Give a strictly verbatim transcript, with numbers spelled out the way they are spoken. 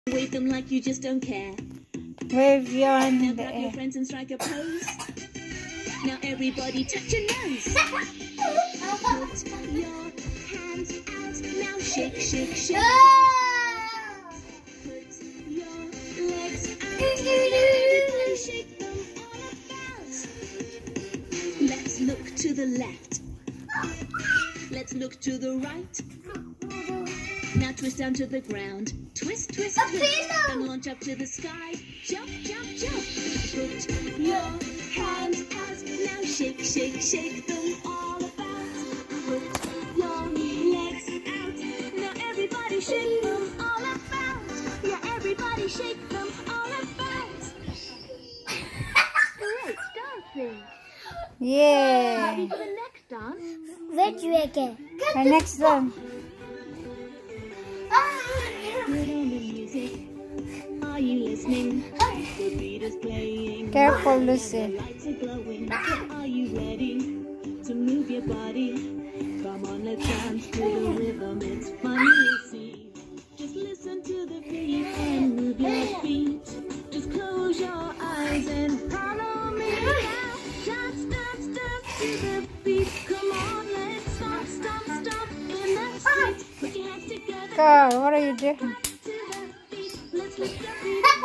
Wave them like you just don't care. Wave your hand in Now the grab your air. friends and strike a pose. Now everybody touch your nose. Put your hands out. Now shake, shake, shake. Put your legs out. Everybody shake them all about. Let's look to the left. Let's look to the right. Now twist down to the ground. Twist, twist, twist. And launch up to the sky. Jump, jump, jump. Put your hands out. Now shake, shake, shake them all about. Put your legs out. Now everybody shake them all about. Yeah, everybody shake them all about. Great dancing. Yeah. Ready for the next dance? Which way again? The next one. Put on the music. Are you listening? The beat is playing. Careful, The Lucy. lights are glowing. Are you ready to move your body? Come on, let's dance to the rhythm. It's fun, you see. Just listen to the beat and move your feet. Just close your eyes and follow me now. Dance, dance, dance to the beat. Come on, let's stomp, stomp, stomp in the street. Put your hands together. Carl, what are you doing? To the beat. Let's lift your feet.